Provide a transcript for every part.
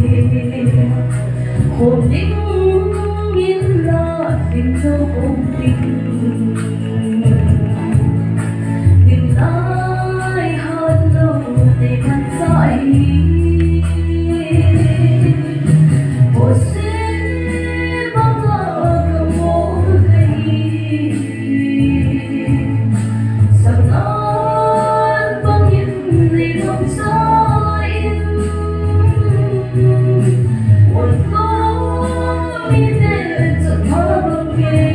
hồn những yên là tình sâu ôm tình tìm lại hơn lâu để ngăn dõi một xin bao giờ cầm một cây sao ngàn bao nhiêu gì không dõi một gió đi đến chợt thở bằng ghế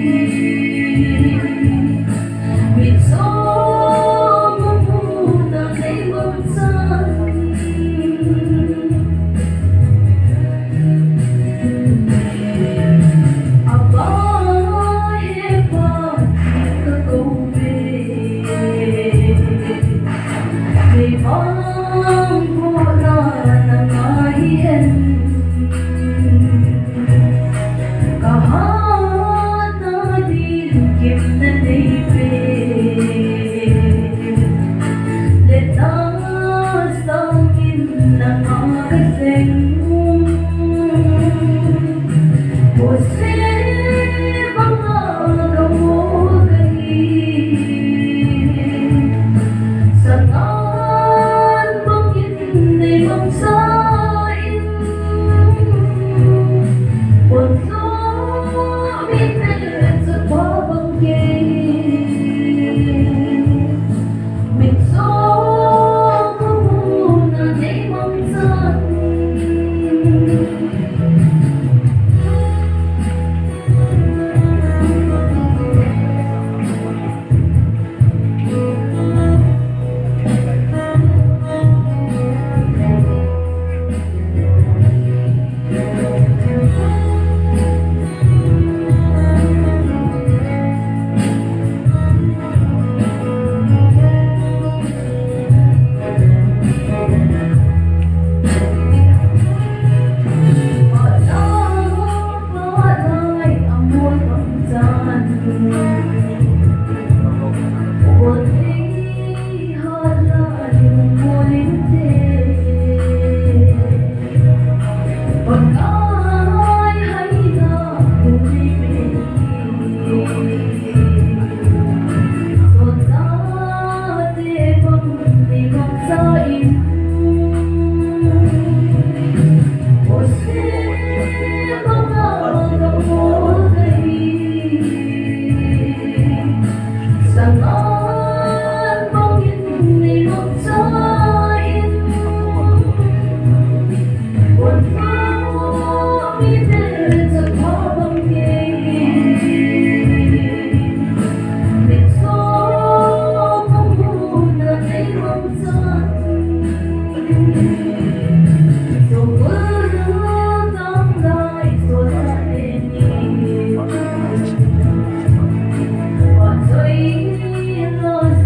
biển gió mong mù ta thấy bóng dáng apa hebat kita kau về mong bola nang ahian kahana din kim na neipe letas tangin nang agaseng você bangga kamu kahi sangat mungkin mong sain puso bitin sa babangge minso ko muna di mong sain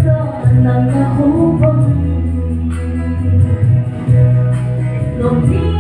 Lòng